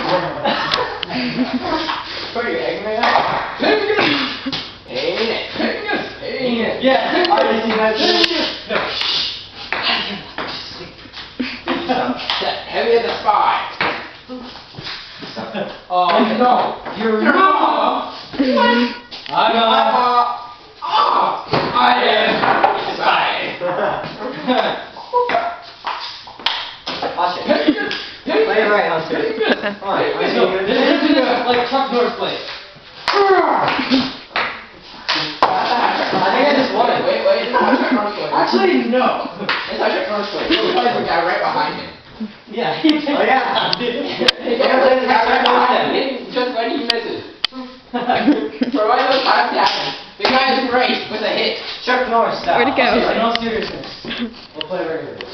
What are you egging me up? Hang it. Yeah. I already seen that. No. Heavy as a spy. Oh no! You're wrong! I am spy. Watch it. Play it right, Hunter. Come on. This is like Chuck Norris plays. I think I just won it. Wait. Actually, no. It's how Chuck Norris plays. He plays the guy right behind him. Yeah. Oh yeah. Just when he misses. For why those times happen? The guy is great with a hit. Chuck Norris style. Where'd it go? Okay, in all seriousness, we'll play regularly.